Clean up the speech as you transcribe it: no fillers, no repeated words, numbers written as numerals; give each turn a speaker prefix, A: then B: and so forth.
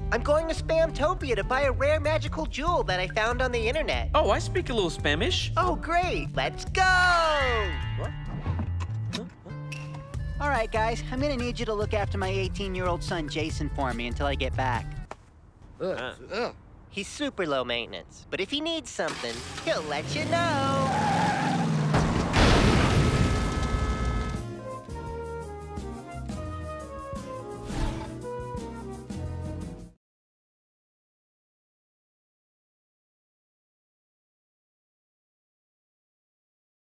A: I'm going to Spamtopia to buy a rare magical jewel that I found on the internet.
B: Oh, I speak a little Spanish.
A: Oh, great. Let's go!
B: What?
C: All right, guys, I'm gonna need you to look after my 18-year-old son, Jason, for me until I get back.
A: He's super low maintenance, but if he needs something, he'll let you know.